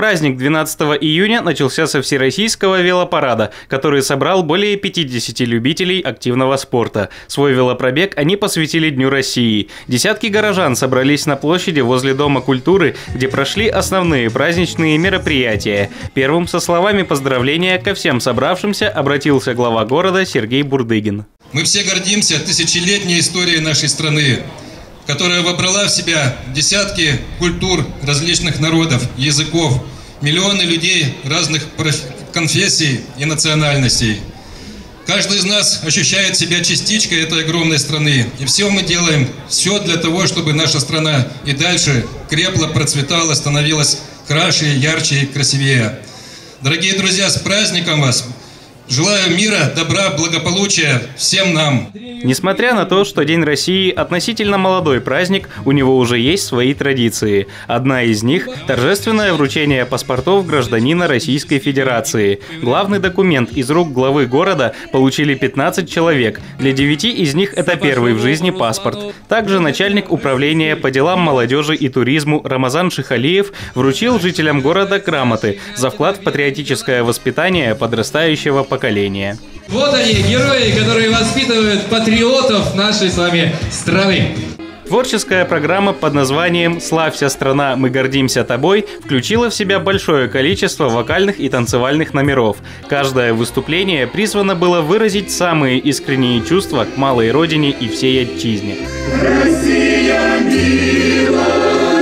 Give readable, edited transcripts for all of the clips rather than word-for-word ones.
Праздник 12 июня начался со всероссийского велопарада, который собрал более 50 любителей активного спорта. Свой велопробег они посвятили Дню России. Десятки горожан собрались на площади возле Дома культуры, где прошли основные праздничные мероприятия. Первым со словами поздравления ко всем собравшимся обратился глава города Сергей Бурдыгин. Мы все гордимся тысячелетней историей нашей страны, которая вобрала в себя десятки культур различных народов, языков, миллионы людей разных конфессий и национальностей. Каждый из нас ощущает себя частичкой этой огромной страны. И все мы делаем, все для того, чтобы наша страна и дальше крепла, процветала, становилась краше, ярче и красивее. Дорогие друзья, с праздником вас! Желаю мира, добра, благополучия всем нам. Несмотря на то, что День России относительно молодой праздник, у него уже есть свои традиции. Одна из них – торжественное вручение паспортов гражданина Российской Федерации. Главный документ из рук главы города получили 15 человек. Для 9 из них это первый в жизни паспорт. Также начальник управления по делам молодежи и туризму Рамазан Шихалиев вручил жителям города грамоты за вклад в патриотическое воспитание подрастающего поколения. Вот они, герои, которые воспитывают патриотов нашей с вами страны. Творческая программа под названием «Славься, страна, мы гордимся тобой» включила в себя большое количество вокальных и танцевальных номеров. Каждое выступление призвано было выразить самые искренние чувства к малой родине и всей отчизне. Россия милая,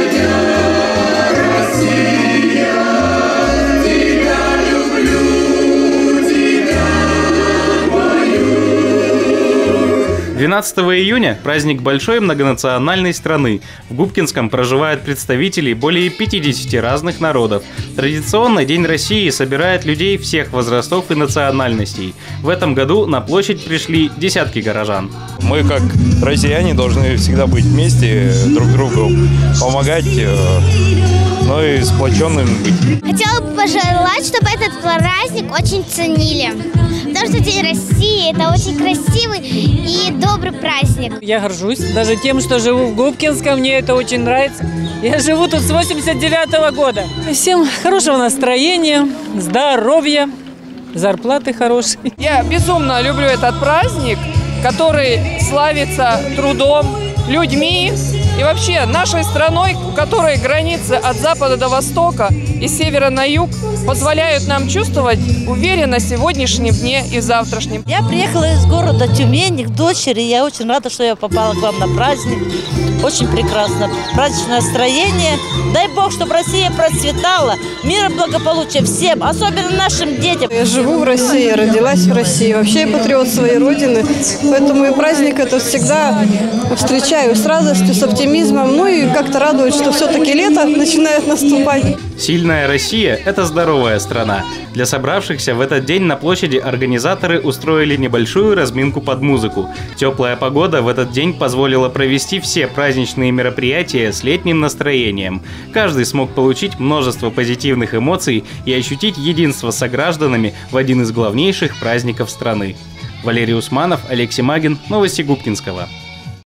Россия, тебя люблю, тебя пою. 12 июня – праздник большой многонациональной страны. В Губкинском проживают представители более 50 разных народов. Традиционно День России собирает людей всех возрастов и национальностей. В этом году на площадь пришли десятки горожан. Мы, как россияне, должны всегда быть вместе, друг другу помогать, но и сплоченными быть. Хотела бы пожелать, чтобы этот праздник очень ценили. Потому что День России – это очень красивый и добрый праздник. Я горжусь даже тем, что живу в Губкинском, мне это очень нравится. Я живу тут с 89-го года. Всем хорошего настроения, здоровья, зарплаты хорошие. Я безумно люблю этот праздник, который славится трудом, людьми и вообще нашей страной, у которой границы от запада до востока и с севера на юг позволяют нам чувствовать уверенность в сегодняшнем дне и в завтрашнем. Я приехала из города Тюмень к дочери. Я очень рада, что я попала к вам на праздник. Очень прекрасно. Праздничное настроение. Дай Бог, чтобы Россия процветала. Мира, благополучия всем, особенно нашим детям. Я живу в России, родилась в России. Вообще я патриот своей родины. Поэтому и праздник это всегда встречаю с радостью, с оптимизмом. Ну и как-то радует, что все-таки лето начинает наступать. Сильная Россия – это здоровая страна. Для собравшихся в этот день на площади организаторы устроили небольшую разминку под музыку. Теплая погода в этот день позволила провести все праздничные мероприятия с летним настроением. Каждый смог получить множество позитивных эмоций и ощутить единство с согражданами в один из главнейших праздников страны. Валерий Усманов, Алексей Магин, новости Губкинского.